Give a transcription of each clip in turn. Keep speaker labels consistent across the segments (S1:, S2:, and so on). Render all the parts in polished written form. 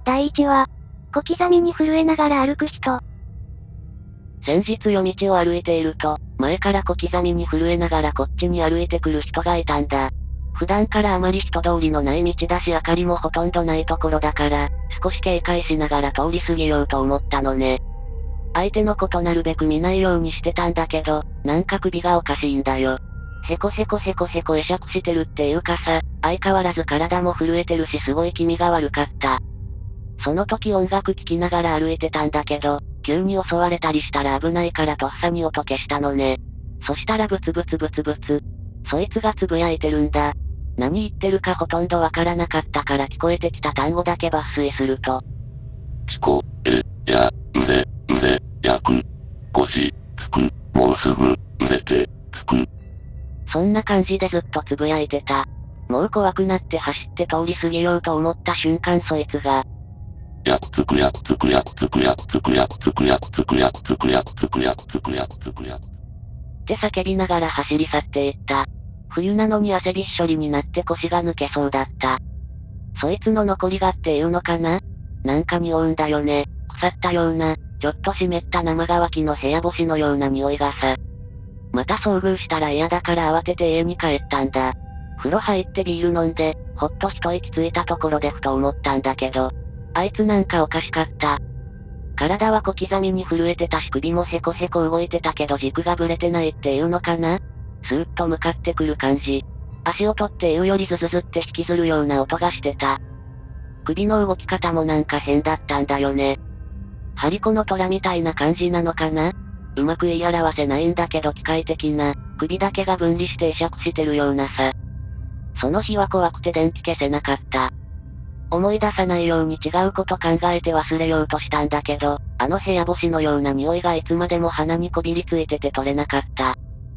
S1: 第1話。小刻みに震えながら歩く人。
S2: 先日夜道を歩いていると、前から小刻みに震えながらこっちに歩いてくる人がいたんだ。普段からあまり人通りのない道だし明かりもほとんどないところだから、少し警戒しながら通り過ぎようと思ったのね。相手のことなるべく見ないようにしてたんだけど、なんか首がおかしいんだよ。へこへこへこへこ会釈してるっていうかさ、相変わらず体も震えてるしすごい気味が悪かった。その時音楽聴きながら歩いてたんだけど、急に襲われたりしたら危ないからとっさに音消したのね。そしたらブツブツブツブツ。そいつがつぶやいてるんだ。何言ってるかほとんどわからなかったから聞こえてきた単語だけ抜粋すると。
S3: 聞こえ、や、焼く。腰、つく、もうすぐ、売れて、つく。
S2: そんな感じでずっとつぶやいてた。もう怖くなって走って通り過ぎようと思った瞬間そいつが、
S3: やくつくやくつくやくつくやくつくやくつくやくつくやくつくやくつくやくつくやくつくやく
S2: って叫びながら走り去っていった。冬なのに汗びっしょりになって腰が抜けそうだった。そいつの残りがっていうのかな？なんか匂うんだよね。腐ったような、ちょっと湿った生乾きの部屋干しのような匂いがさ。また遭遇したら嫌だから慌てて家に帰ったんだ。風呂入ってビール飲んで、ほっと一息ついたところでふと思ったんだけど、あいつなんかおかしかった。体は小刻みに震えてたし首もへこへこ動いてたけど軸がぶれてないっていうのかな？スーッと向かってくる感じ。足音っていうよりズズズって引きずるような音がしてた。首の動き方もなんか変だったんだよね。張り子の虎みたいな感じなのかな？うまく言い表せないんだけど機械的な、首だけが分離して会釈してるようなさ。その日は怖くて電気消せなかった。思い出さないように違うこと考えて忘れようとしたんだけど、あの部屋干しのような匂いがいつまでも鼻にこびりついてて取れなかった。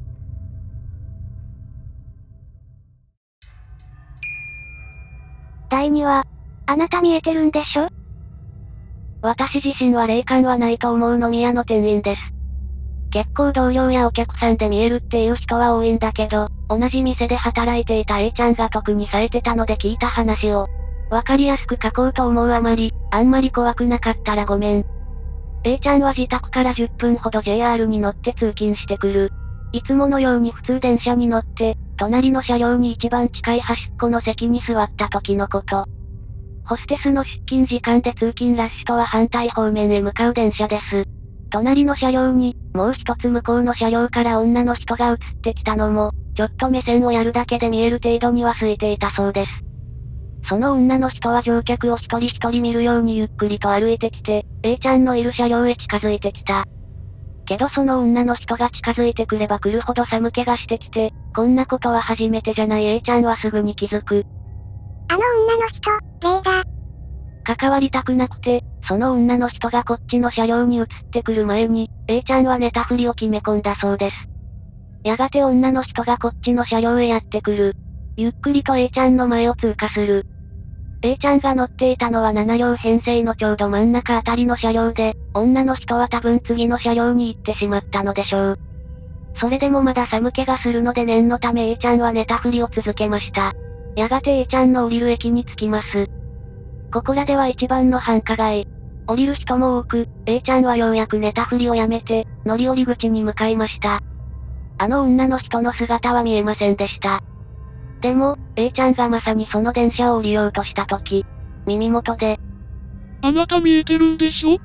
S1: 第2話。あなた見えてるんでしょ？
S2: 私自身は霊感はないと思う飲み屋の店員です。結構同僚やお客さんで見えるっていう人は多いんだけど、同じ店で働いていた A ちゃんが特に冴えてたので聞いた話を、わかりやすく書こうと思うあまり怖くなかったらごめん。A ちゃんは自宅から10分ほど JR に乗って通勤してくる。いつものように普通電車に乗って、隣の車両に一番近い端っこの席に座った時のこと。ホステスの出勤時間で通勤ラッシュとは反対方面へ向かう電車です。隣の車両に、もう一つ向こうの車両から女の人が映ってきたのも、ちょっと目線をやるだけで見える程度には空いていたそうです。その女の人は乗客を一人一人見るようにゆっくりと歩いてきて、A ちゃんのいる車両へ近づいてきた。けどその女の人が近づいてくれば来るほど寒気がしてきて、こんなことは初めてじゃない A ちゃんはすぐに気づく。
S1: あの女の人、霊だ。
S2: 関わりたくなくて、その女の人がこっちの車両に移ってくる前に、A ちゃんは寝たふりを決め込んだそうです。やがて女の人がこっちの車両へやってくる。ゆっくりと A ちゃんの前を通過する。A ちゃんが乗っていたのは7両編成のちょうど真ん中あたりの車両で、女の人は多分次の車両に行ってしまったのでしょう。それでもまだ寒気がするので念のため A ちゃんは寝たふりを続けました。やがて A ちゃんの降りる駅に着きます。ここらでは一番の繁華街。降りる人も多く、A ちゃんはようやく寝たふりをやめて、乗り降り口に向かいました。あの女の人の姿は見えませんでした。でも、A ちゃんがまさにその電車を降りようとした時、耳元で、
S4: あなた見えてるんでしょ？
S2: って、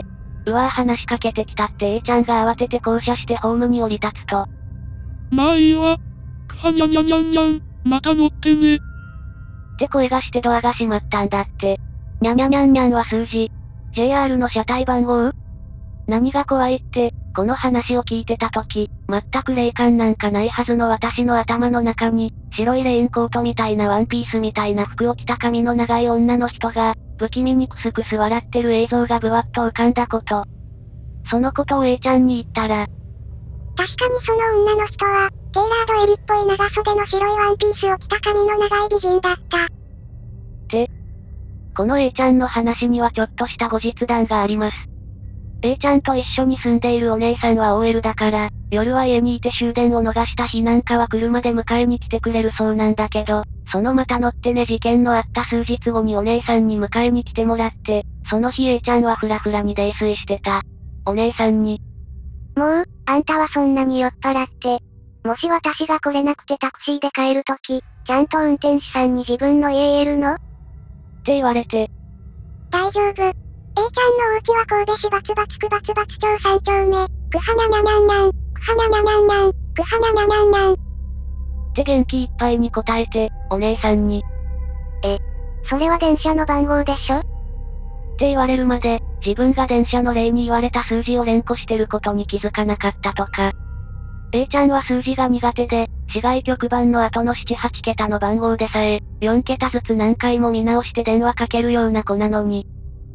S2: 話しかけてきたって A ちゃんが慌てて降車してホームに降り立つと、
S4: まあいいわ。はにゃにゃにゃんにゃん、また乗ってね。
S2: って声がしてドアが閉まったんだって。にゃにゃにゃんにゃんは数字。JR の車体番号？何が怖いって、この話を聞いてた時、全く霊感なんかないはずの私の頭の中に、白いレインコートみたいなワンピースみたいな服を着た髪の長い女の人が、不気味にクスクス笑ってる映像がぶわっと浮かんだこと。そのことを A ちゃんに言ったら、
S1: 確かにその女の人は、テーラード襟っぽい長袖の白いワンピースを着た髪の長い美人だった。
S2: って、この A ちゃんの話にはちょっとした後日談があります。A ちゃんと一緒に住んでいるお姉さんは OL だから、夜は家にいて終電を逃した日なんかは車で迎えに来てくれるそうなんだけど、 そのまた乗ってね事件のあった数日後にお姉さんに迎えに来てもらって、その日 A ちゃんはフラフラに泥酔してた。お姉さんに。
S1: もう、あんたはそんなに酔っ払って。もし私が来れなくてタクシーで帰るとき、ちゃんと運転手さんに自分の家言えるの？
S2: って言われて。
S1: 大丈夫。A ちゃんのお家は神戸市バツバツ区バツバツ町3丁目、くはにゃにゃにゃんにゃん、くはにゃにゃにゃんにゃん、くはにゃにゃにゃんにゃん。
S2: って元気いっぱいに答えて、お姉さんに。
S1: それは電車の番号でしょ？
S2: って言われるまで、自分が電車の例に言われた数字を連呼してることに気づかなかったとか。A ちゃんは数字が苦手で、市外局番の後の7、8桁の番号でさえ、4桁ずつ何回も見直して電話かけるような子なのに。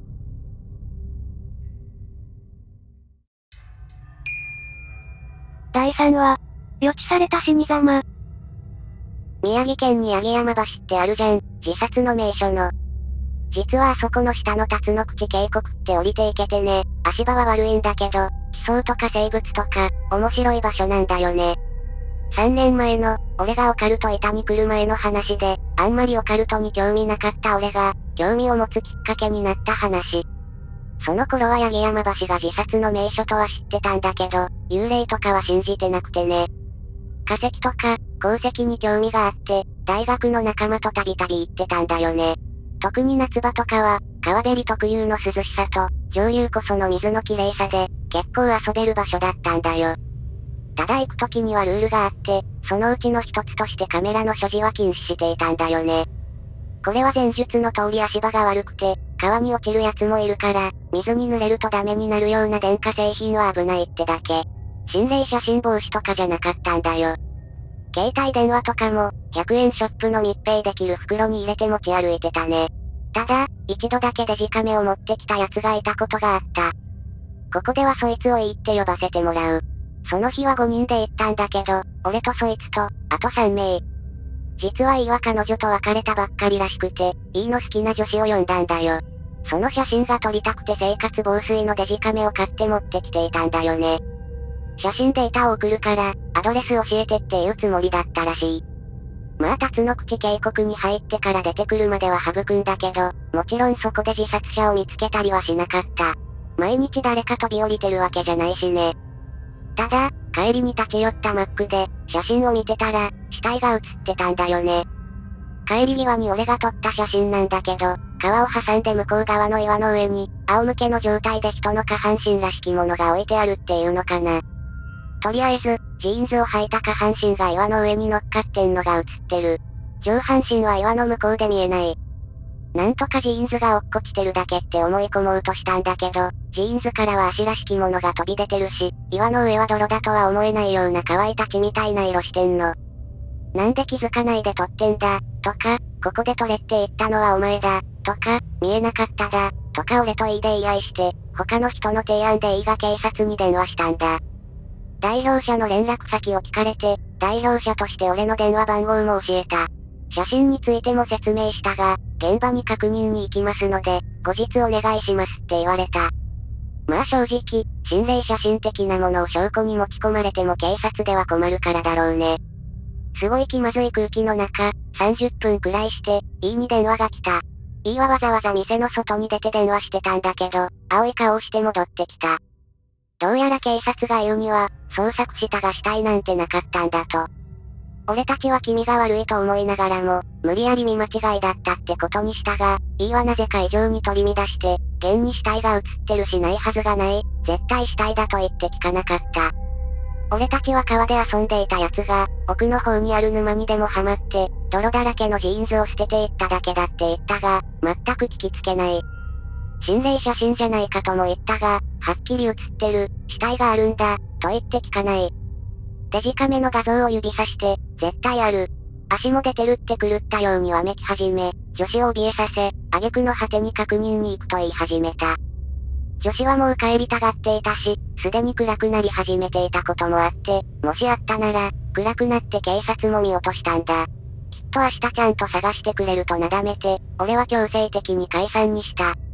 S1: 第3話、予知された死に様。
S5: 宮城県に八木山橋ってあるじゃん、自殺の名所の。実はあそこの下の辰野口渓谷って降りていけてね、足場は悪いんだけど、地層とか生物とか、面白い場所なんだよね。3年前の、俺がオカルト板に来る前の話で、あんまりオカルトに興味なかった俺が、興味を持つきっかけになった話。その頃は八木山橋が自殺の名所とは知ってたんだけど、幽霊とかは信じてなくてね。化石とか、鉱石に興味があって、大学の仲間とたびたび行ってたんだよね。特に夏場とかは、川べり特有の涼しさと、上流こその水の綺麗さで、結構遊べる場所だったんだよ。ただ行く時にはルールがあって、そのうちの一つとしてカメラの所持は禁止していたんだよね。これは前述の通り足場が悪くて、川に落ちるやつもいるから、水に濡れるとダメになるような電化製品は危ないってだけ。心霊写真防止とかじゃなかったんだよ。携帯電話とかも、100円ショップの密閉できる袋に入れて持ち歩いてたね。ただ、一度だけデジカメを持ってきた奴がいたことがあった。ここではそいつをいいって呼ばせてもらう。その日は5人で行ったんだけど、俺とそいつと、あと3名。実は E は彼女と別れたばっかりらしくて、E の好きな女子を呼んだんだよ。その写真が撮りたくて生活防水のデジカメを買って持ってきていたんだよね。写真データを送るから、アドレス教えてっていうつもりだったらしい。まあ辰野口渓谷に入ってから出てくるまでは省くんだけど、もちろんそこで自殺者を見つけたりはしなかった。毎日誰か飛び降りてるわけじゃないしね。ただ、帰りに立ち寄ったマックで、写真を見てたら、死体が写ってたんだよね。帰り際に俺が撮った写真なんだけど、川を挟んで向こう側の岩の上に、仰向けの状態で人の下半身らしきものが置いてあるっていうのかな。とりあえず、ジーンズを履いた下半身が岩の上に乗っかってんのが写ってる。上半身は岩の向こうで見えない。なんとかジーンズが落っこちてるだけって思い込もうとしたんだけど、ジーンズからは足らしきものが飛び出てるし、岩の上は泥だとは思えないような乾いた血みたいな色してんの。なんで気づかないで撮ってんだ、とか、ここで撮れって言ったのはお前だ、とか、見えなかっただ、とか俺と E で言い合いして、他の人の提案で E が警察に電話したんだ。代表者の連絡先を聞かれて、代表者として俺の電話番号も教えた。写真についても説明したが、現場に確認に行きますので、後日お願いしますって言われた。まあ正直、心霊写真的なものを証拠に持ち込まれても警察では困るからだろうね。すごい気まずい空気の中、30分くらいして、E に電話が来た。E はわざわざ店の外に出て電話してたんだけど、青い顔して戻ってきた。どうやら警察が言うには、捜索したが死体なんてなかったんだと。俺たちは気味が悪いと思いながらも、無理やり見間違いだったってことにしたが、E はなぜか異常に取り乱して、現に死体が映ってるしないはずがない、絶対死体だと言って聞かなかった。俺たちは川で遊んでいた奴が、奥の方にある沼にでもハマって、泥だらけのジーンズを捨てていっただけだって言ったが、全く聞きつけない。心霊写真じゃないかとも言ったが、はっきり写ってる、死体があるんだ、と言って聞かない。デジカメの画像を指さして、絶対ある。足も出てるって狂ったようにわめき始め、女子を怯えさせ、挙句の果てに確認に行くと言い始めた。女子はもう帰りたがっていたし、すでに暗くなり始めていたこともあって、もしあったなら、暗くなって警察も見落としたんだ。きっと明日ちゃんと探してくれるとなだめて、俺は強制的に解散にした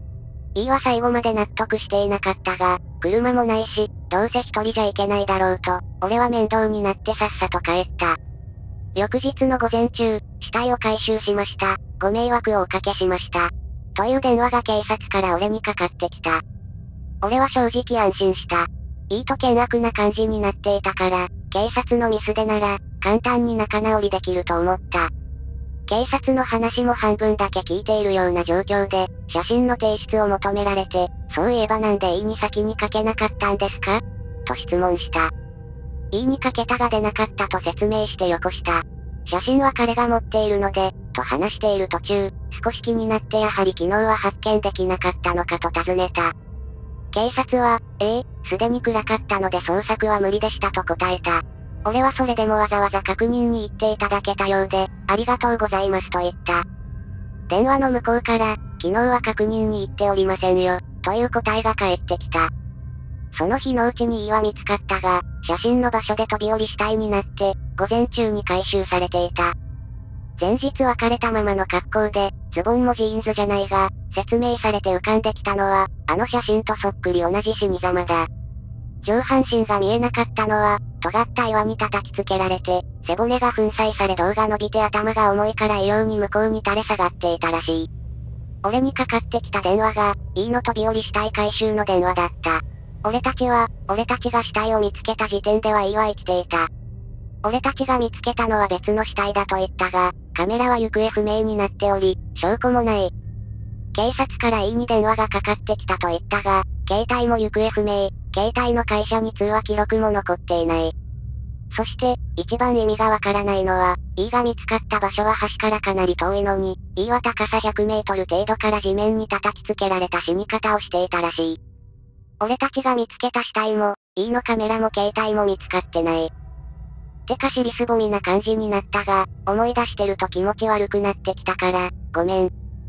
S5: 。E は最後まで納得していなかったが、車もないし、どうせ一人じゃいけないだろうと、俺は面倒になってさっさと帰った。 翌日の午前中、死体を回収しました。ご迷惑をおかけしました。という電話が警察から俺にかかってきた。俺は正直安心した。いいと険悪な感じになっていたから、警察のミスでなら、簡単に仲直りできると思った。警察の話も半分だけ聞いているような状況で、写真の提出を求められて、そういえばなんでに先にかけなかったんですかと質問した。にかけたが出なかったと説明してよこした。写真は彼が持っているので、と話している途中、少し気になってやはり昨日は発見できなかったのかと尋ねた。警察は、すでに暗かったので捜索は無理でしたと答えた。俺はそれでもわざわざ確認に行っていただけたようで、ありがとうございますと言った。電話の向こうから、昨日は確認に行っておりませんよ、という答えが返ってきた。その日のうちには見つかったが、写真の場所で飛び降り死体になって、午前中に回収されていた。前日別れたままの格好で、ズボンもジーンズじゃないが、説明されて浮かんできたのは、あの写真とそっくり同じ死に様だ。上半身が見えなかったのは、尖った岩に叩きつけられて、背骨が粉砕され胴が伸びて頭が重いから異様に向こうに垂れ下がっていたらしい。俺にかかってきた電話が、の飛び降り死体回収の電話だった。俺たちが死体を見つけた時点ではは生きていた。俺たちが見つけたのは別の死体だと言ったが、カメラは行方不明になっており、証拠もない。警察からに電話がかかってきたと言ったが、携帯も行方不明、携帯の会社に通話記録も残っていない。そして、一番意味がわからないのは、が見つかった場所は橋からかなり遠いのに、は高さ100メートル程度から地面に叩きつけられた死に方をしていたらしい。俺たちが見つけた死体も、のカメラも携帯も見つかってない。てか尻すぼみな感じになったが、思い出してると気持ち悪くなってきたから、ごめん。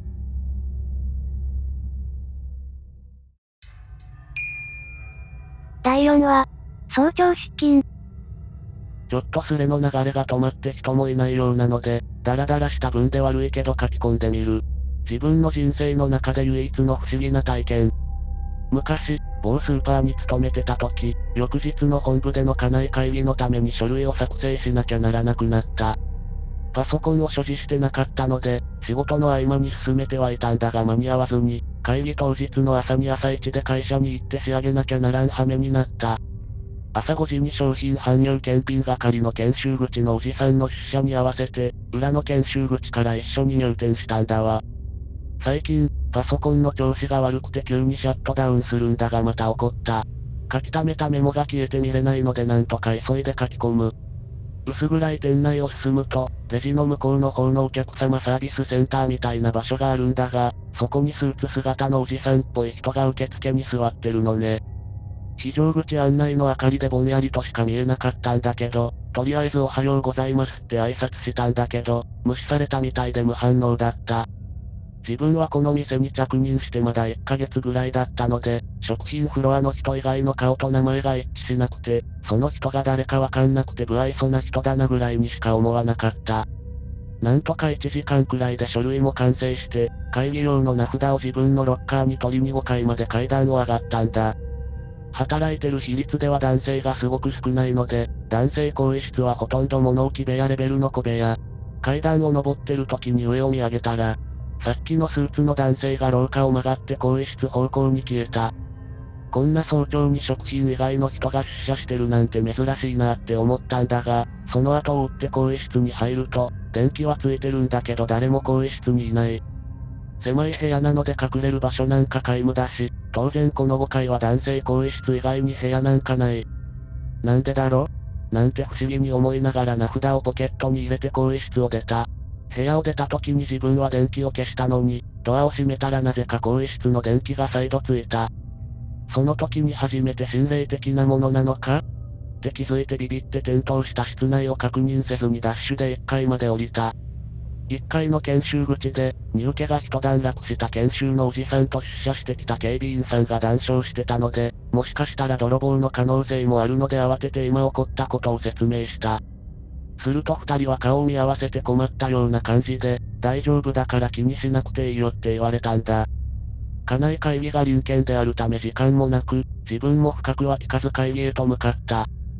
S1: 第4話、早朝出勤。
S2: ちょっとスレの流れが止まって人もいないようなので、ダラダラした分で悪いけど書き込んでみる。自分の人生の中で唯一の不思議な体験。昔、某スーパーに勤めてた時、翌日の本部での課内会議のために書類を作成しなきゃならなくなった。パソコンを所持してなかったので、仕事の合間に進めてはいたんだが間に合わずに、会議当日の朝に朝一で会社に行って仕上げなきゃならん羽目になった。朝5時に商品搬入検品係の研修口のおじさんの出社に合わせて、裏の研修口から一緒に入店したんだわ。最近、パソコンの調子が悪くて急にシャットダウンするんだがまた起こった。書き溜めたメモが消えて見れないのでなんとか急いで書き込む。薄暗い店内を進むと、レジの向こうの方のお客様サービスセンターみたいな場所があるんだが、そこにスーツ姿のおじさんっぽい人が受付に座ってるのね。非常口案内の明かりでぼんやりとしか見えなかったんだけど、とりあえずおはようございますって挨拶したんだけど、無視されたみたいで無反応だった。自分はこの店に着任してまだ1ヶ月ぐらいだったので、食品フロアの人以外の顔と名前が一致しなくて、その人が誰かわかんなくて不愛想な人だなぐらいにしか思わなかった。なんとか1時間くらいで書類も完成して、会議用の名札を自分のロッカーに取りに5階まで階段を上がったんだ。働いてる比率では男性がすごく少ないので、男性更衣室はほとんど物置部屋レベルの小部屋。階段を登ってる時に上を見上げたら、さっきのスーツの男性が廊下を曲がって更衣室方向に消えた。こんな早朝に食品以外の人が出社してるなんて珍しいなって思ったんだが、その後を追って更衣室に入ると、電気はついてるんだけど誰も更衣室にいない。狭い部屋なので隠れる場所なんか皆無だし、当然この5階は男性更衣室以外に部屋なんかない。なんでだろ？なんて不思議に思いながら名札をポケットに入れて更衣室を出た。部屋を出た時に自分は電気を消したのに、ドアを閉めたらなぜか更衣室の電気が再度ついた。その時に初めて心霊的なものなのかって気づいてビビって転倒した室内を確認せずにダッシュで1階まで降りた。1階の研修口で、荷受けが一段落した研修のおじさんと出社してきた警備員さんが談笑してたので、もしかしたら泥棒の可能性もあるので慌てて今起こったことを説明した。すると二人は顔を見合わせて困ったような感じで、大丈夫だから気にしなくていいよって言われたんだ。課内会議が隣県であるため時間もなく、自分も深くは聞かず会議へと向かった。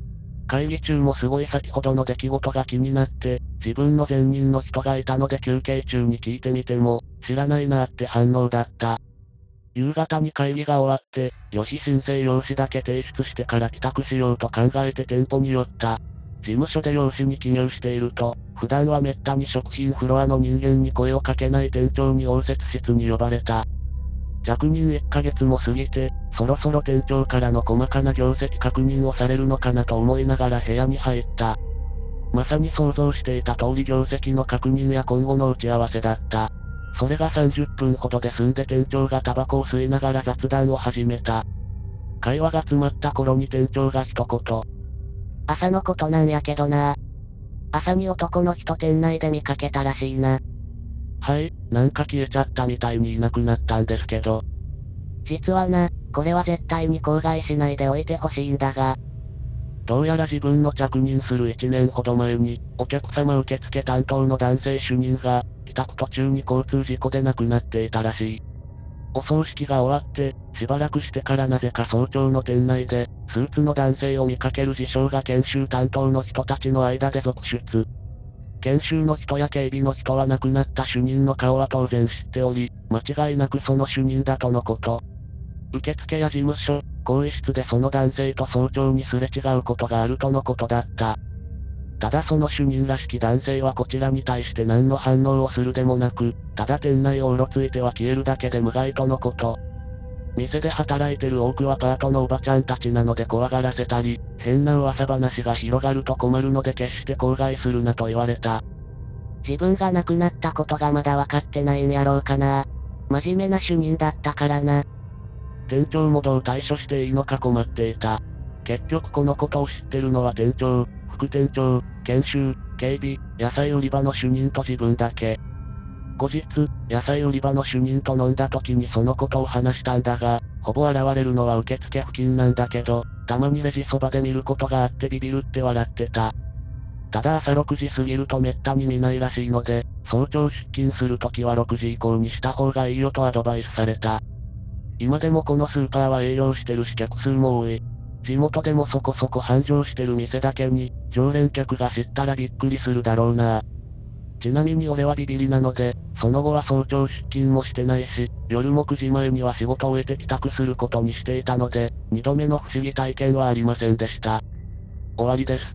S2: 会議中もすごい先ほどの出来事が気になって、自分の前任の人がいたので休憩中に聞いてみても、知らないなーって反応だった。夕方に会議が終わって、よし申請用紙だけ提出してから帰宅しようと考えて店舗に寄った。事務所で用紙に記入していると、普段はめったに食品フロアの人間に声をかけない店長に応接室に呼ばれた。着任1ヶ月も過ぎて、そろそろ店長からの細かな業績確認をされるのかなと思いながら部屋に入った。まさに想像していた通り業績の確認や今後の打ち合わせだった。それが30分ほどで済んで店長がタバコを吸いながら雑談を始めた。会話が詰まった頃に店長が一言。
S6: 朝のことなんやけどな。朝に男の人店内で見かけたらしいな。
S2: はい、なんか消えちゃったみたいにいなくなったんですけど。
S6: 実はな、これは絶対に口外しないでおいてほしいんだが。
S2: どうやら自分の着任する1年ほど前に、お客様受付担当の男性主任が、帰宅途中に交通事故で亡くなっていたらしい。お葬式が終わって、しばらくしてからなぜか早朝の店内で、スーツの男性を見かける事象が研修担当の人たちの間で続出。研修の人や警備の人は亡くなった主任の顔は当然知っており、間違いなくその主任だとのこと。受付や事務所、更衣室でその男性と早朝にすれ違うことがあるとのことだった。ただその主任らしき男性はこちらに対して何の反応をするでもなく、ただ店内をうろついては消えるだけで無害とのこと。店で働いてる多くはパートのおばちゃんたちなので怖がらせたり、変な噂話が広がると困るので決して口外するなと言われた。
S6: 自分が亡くなったことがまだ分かってないんやろうかな。真面目な主任だったからな。
S2: 店長もどう対処していいのか困っていた。結局このことを知ってるのは店長、副店長、研修、警備、野菜売り場の主任と自分だけ。後日、野菜売り場の主任と飲んだ時にそのことを話したんだが、ほぼ現れるのは受付付近なんだけど、たまにレジそばで見ることがあってビビるって笑ってた。ただ朝6時過ぎるとめったに見ないらしいので、早朝出勤するときは6時以降にした方がいいよとアドバイスされた。今でもこのスーパーは営業してるし客数も多い。地元でもそこそこ繁盛してる店だけに、常連客が知ったらびっくりするだろうな。ちなみに俺はビビりなので、その後は早朝出勤もしてないし、夜も9時前には仕事を終えて帰宅することにしていたので、2度目の不思議体験はありませんでした。終わりです。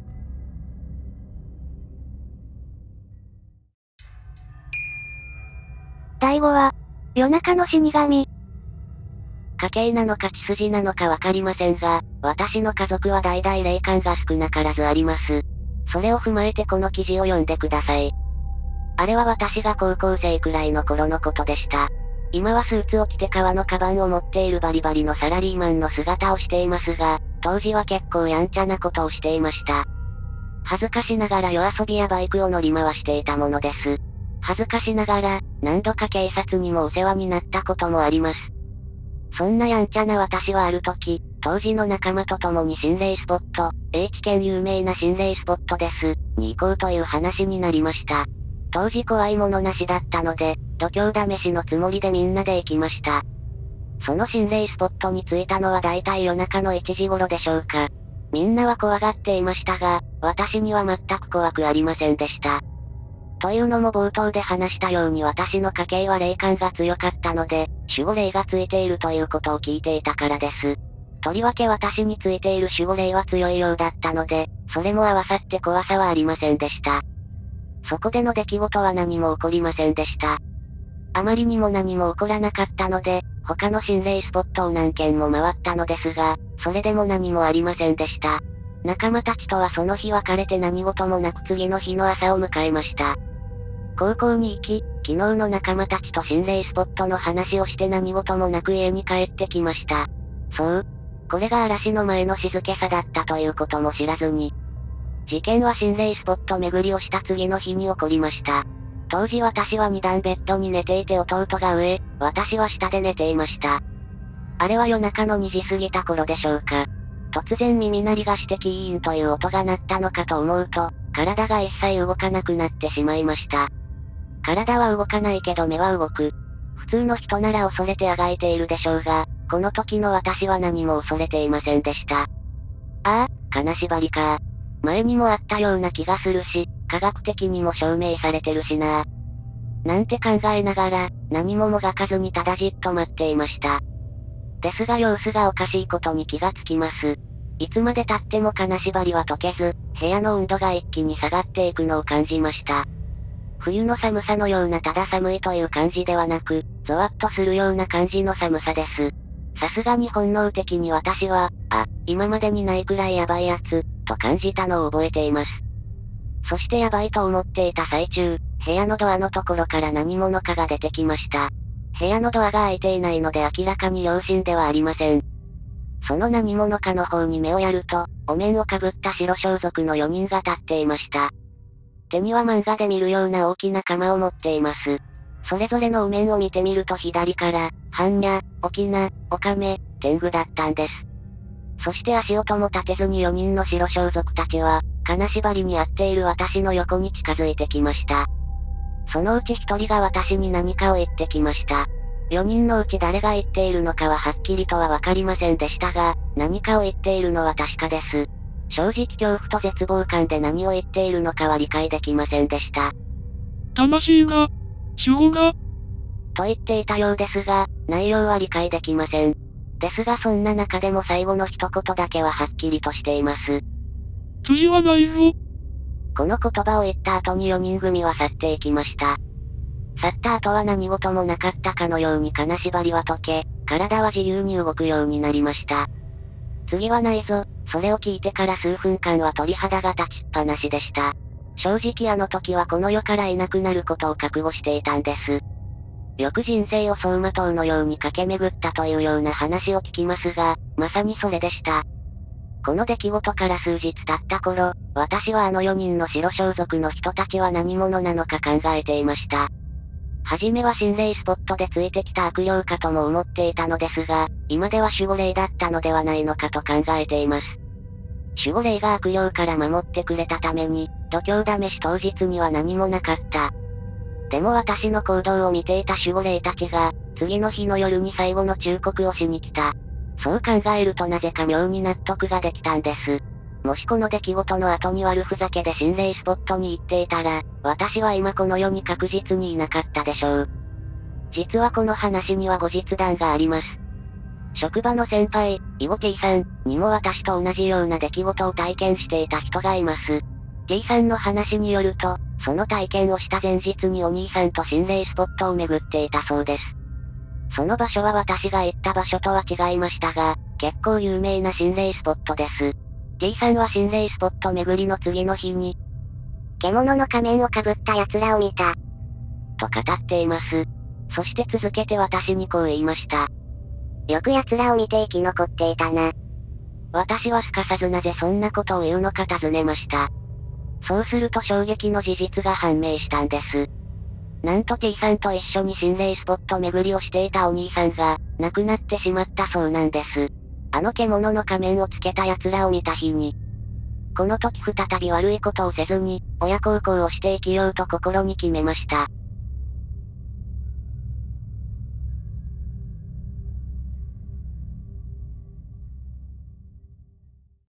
S1: 第5話、夜中の死神。
S5: 家系なのか血筋なのかわかりませんが、私の家族は代々霊感が少なからずあります。それを踏まえてこの記事を読んでください。あれは私が高校生くらいの頃のことでした。今はスーツを着て革のカバンを持っているバリバリのサラリーマンの姿をしていますが、当時は結構やんちゃなことをしていました。恥ずかしながら夜遊びやバイクを乗り回していたものです。恥ずかしながら、何度か警察にもお世話になったこともあります。そんなやんちゃな私はある時、当時の仲間と共に心霊スポット、H 県有名な心霊スポットです、に行こうという話になりました。当時怖いものなしだったので、度胸試しのつもりでみんなで行きました。その心霊スポットに着いたのはだいたい夜中の1時頃でしょうか。みんなは怖がっていましたが、私には全く怖くありませんでした。というのも冒頭で話したように私の家系は霊感が強かったので、守護霊がついているということを聞いていたからです。とりわけ私についている守護霊は強いようだったので、それも合わさって怖さはありませんでした。そこでの出来事は何も起こりませんでした。あまりにも何も起こらなかったので、他の心霊スポットを何軒も回ったのですが、それでも何もありませんでした。仲間たちとはその日別れて何事もなく次の日の朝を迎えました。高校に行き、昨日の仲間たちと心霊スポットの話をして何事もなく家に帰ってきました。そう。これが嵐の前の静けさだったということも知らずに。事件は心霊スポット巡りをした次の日に起こりました。当時私は2段ベッドに寝ていて弟が上、私は下で寝ていました。あれは夜中の2時過ぎた頃でしょうか。突然耳鳴りがしてキーンという音が鳴ったのかと思うと、体が一切動かなくなってしまいました。体は動かないけど目は動く。普通の人なら恐れてあがいているでしょうが、この時の私は何も恐れていませんでした。ああ、金縛りか。 前にもあったような気がするし、科学的にも証明されてるしな。なんて考えながら、何ももがかずにただじっと待っていました。ですが様子がおかしいことに気がつきます。いつまで経っても金縛りは解けず、部屋の温度が一気に下がっていくのを感じました。冬の寒さのようなただ寒いという感じではなく、ゾワッとするような感じの寒さです。さすがに本能的に私は、今までにないくらいやばいやつ、と感じたのを覚えています。そしてやばいと思っていた最中、部屋のドアのところから何者かが出てきました。部屋のドアが開いていないので明らかに良心ではありません。その何者かの方に目をやると、お面をかぶった白装束の4人が立っていました。手には漫画で見るような大きな鎌を持っています。それぞれのお面を見てみると左から、般若、沖縄、おかめ、天狗だったんです。そして足音も立てずに4人の白装束たちは、金縛りにあっている私の横に近づいてきました。そのうち1人が私に何かを言ってきました。4人のうち誰が言っているのかははっきりとはわかりませんでしたが、何かを言っているのは確かです。正直恐怖と絶望感で何を言っているのかは理解できませんでした。
S4: 魂が、守護が、
S5: と言っていたようですが、内容は理解できません。ですがそんな中でも最後の一言だけははっきりとしています。
S4: 悔いはないぞ。
S5: この言葉を言った後に4人組は去っていきました。去った後は何事もなかったかのように金縛りは解け、体は自由に動くようになりました。次はないぞ、それを聞いてから数分間は鳥肌が立ちっぱなしでした。正直あの時はこの世からいなくなることを覚悟していたんです。よく人生を走馬灯のように駆け巡ったというような話を聞きますが、まさにそれでした。この出来事から数日経った頃、私はあの4人の白装束の人たちは何者なのか考えていました。はじめは心霊スポットでついてきた悪霊かとも思っていたのですが、今では守護霊だったのではないのかと考えています。守護霊が悪霊から守ってくれたために、度胸試し当日には何もなかった。でも私の行動を見ていた守護霊たちが、次の日の夜に最後の忠告をしに来た。そう考えるとなぜか妙に納得ができたんです。もしこの出来事の後に悪ふざけで心霊スポットに行っていたら、私は今この世に確実にいなかったでしょう。実はこの話には後日談があります。職場の先輩、イゴ T さんにも私と同じような出来事を体験していた人がいます。T さんの話によると、その体験をした前日にお兄さんと心霊スポットを巡っていたそうです。その場所は私が行った場所とは違いましたが、結構有名な心霊スポットです。T さんは心霊スポット巡りの次の日に、 獣の仮面をかぶった奴らを見た。 と語っています。そして続けて私にこう言いました。 よく奴らを見て生き残っていたな。 私はすかさずなぜそんなことを言うのか尋ねました。そうすると衝撃の事実が判明したんです。なんと T さんと一緒に心霊スポット巡りをしていたお兄さんが、亡くなってしまったそうなんです。あの獣の仮面をつけた奴らを見た日に。この時再び悪いことをせずに、親孝行をして生きようと心に決めました。